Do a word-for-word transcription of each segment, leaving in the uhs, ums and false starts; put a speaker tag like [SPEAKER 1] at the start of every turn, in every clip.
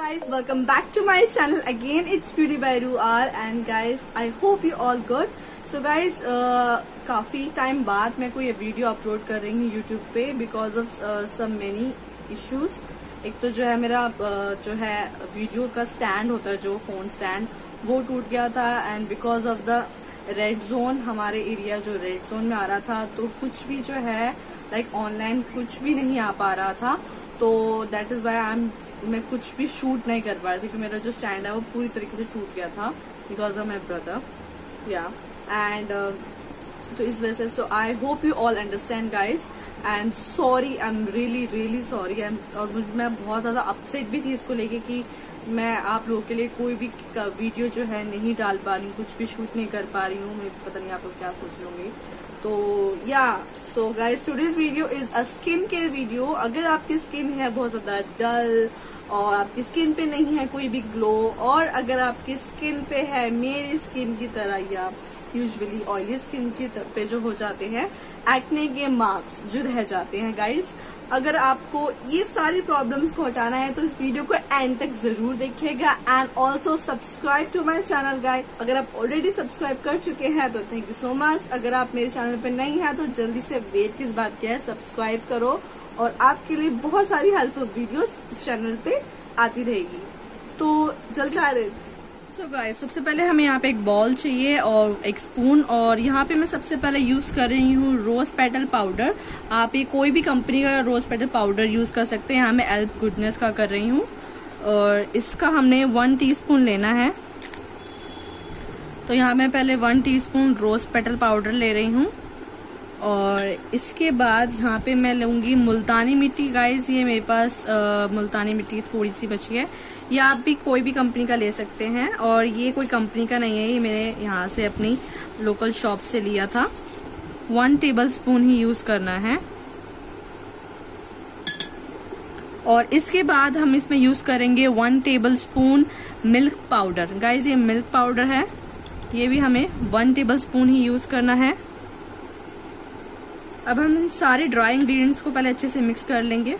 [SPEAKER 1] guys, welcome back to my channel again. It's Beauty by Ruar and guys, I hope you all good. So guys, uh, काफी time बाद मैं कोई video upload कर रही हूँ YouTube पे because of some many issues. एक तो जो है मेरा uh, जो है वीडियो का स्टैंड होता है, जो फोन स्टैंड, वो टूट गया था and because of the red zone, हमारे एरिया जो रेड जोन में आ रहा था, तो कुछ भी जो है लाइक ऑनलाइन कुछ भी नहीं आ पा रहा था. तो that is why I am मैं कुछ भी शूट नहीं कर पा रही थी क्योंकि मेरा जो स्टैंड है वो पूरी तरीके से टूट गया था बिकॉज ऑफ माई ब्रदर. या एंड तो इस वजह से so I hope you all understand guys and sorry, I am really really sorry. और मैं बहुत ज्यादा अपसेट भी थी इसको लेके कि मैं आप लोगों के लिए कोई भी वीडियो जो है नहीं डाल पा रही हूँ, कुछ भी शूट नहीं कर पा रही हूँ. मैं पता नहीं आप लोग क्या सोच लोगे. तो या so guys, today's video is a skin care video. अगर आपकी स्किन है बहुत ज्यादा डल और आपकी स्किन पे नहीं है कोई भी ग्लो, और अगर आपकी स्किन पे है मेरी स्किन की तरह या यूजुअली ऑयली स्किन की पे जो हो जाते हैं एक्ने के मार्क्स जो रह जाते हैं गाइज, अगर आपको ये सारी प्रॉब्लम्स को हटाना है तो इस वीडियो को एंड तक जरूर देखिएगा. And also subscribe to my channel guys. अगर आप ऑलरेडी सब्सक्राइब कर चुके हैं तो थैंक यू सो मच. अगर आप मेरे चैनल पे नहीं है तो जल्दी से वेट किस बात की है, सब्सक्राइब करो और आपके लिए बहुत सारी हेल्पफुल वीडियोस इस चैनल पे आती रहेगी. तो जल्दी आ रहे. सो गाइस, सबसे पहले हमें यहाँ पे एक बॉल चाहिए और एक स्पून, और यहाँ पे मैं सबसे पहले यूज कर रही हूँ रोज पेटल पाउडर. आप ये कोई भी कंपनी का रोज पेटल पाउडर यूज कर सकते हैं. यहाँ मैं एल्प गुडनेस का कर रही हूँ और इसका हमने वन टीस्पून लेना है. तो यहाँ मैं पहले one teaspoon rose petal powder ले रही हूँ और इसके बाद यहाँ पे मैं लूँगी मुल्तानी मिट्टी. गाइस, ये मेरे पास आ, मुल्तानी मिट्टी थोड़ी सी बची है. ये आप भी कोई भी कंपनी का ले सकते हैं और ये कोई कंपनी का नहीं है, ये मैंने यहाँ से अपनी लोकल शॉप से लिया था. वन टेबल स्पून ही यूज करना है. और इसके बाद हम इसमें यूज करेंगे one tablespoon milk powder. Guys, ये मिल्क पाउडर है, ये भी हमें वन टेबल स्पून ही यूज करना है. अब हम इन सारे ड्राई इंग्रेडिएंट्स को पहले अच्छे से मिक्स कर लेंगे.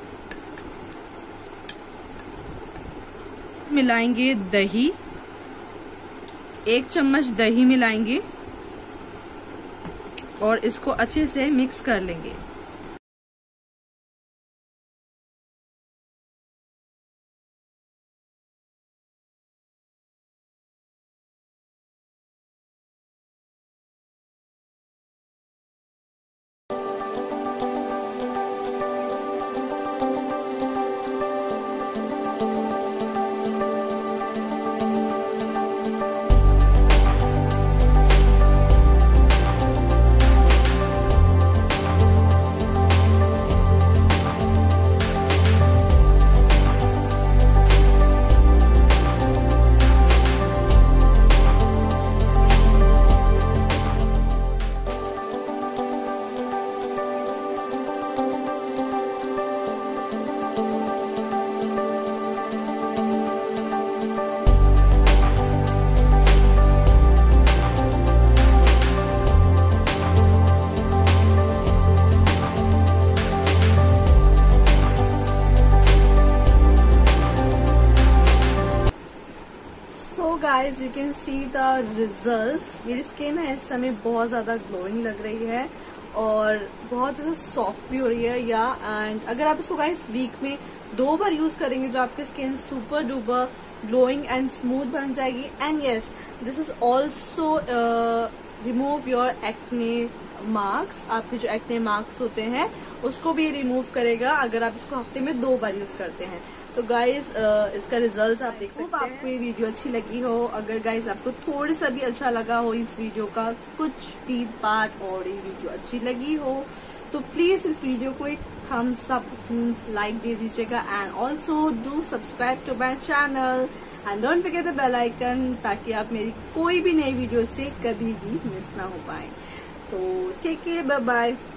[SPEAKER 1] मिलाएंगे दही, एक चम्मच दही मिलाएंगे और इसको अच्छे से मिक्स कर लेंगे. Guys, you can see the results. मेरी स्किन है इस समय बहुत ज्यादा ग्लोइंग लग रही है और बहुत ज्यादा सॉफ्ट भी हो रही है. या एंड अगर आप इसको गाइज वीक में दो बार यूज करेंगे तो आपकी skin super duper glowing and smooth बन जाएगी. And yes, this is also remove your acne marks. आपके जो एक्ने मार्क्स होते हैं उसको भी रिमूव करेगा अगर आप इसको हफ्ते में दो बार यूज करते हैं. तो गाइज, इसका रिजल्ट आप देख सकते हैं. आपको ये वीडियो अच्छी लगी हो, अगर गाइज आपको थोड़ा सा भी अच्छा लगा हो इस वीडियो का कुछ भी पार्ट और ये वीडियो अच्छी लगी हो तो प्लीज इस वीडियो को एक थम्स अप लाइक दे दीजिएगा. And also do subscribe to my channel and don't forget the bell icon ताकि आप मेरी कोई भी नई वीडियो से कभी भी मिस ना हो पाए. तो टेक केयर, बाय बाय.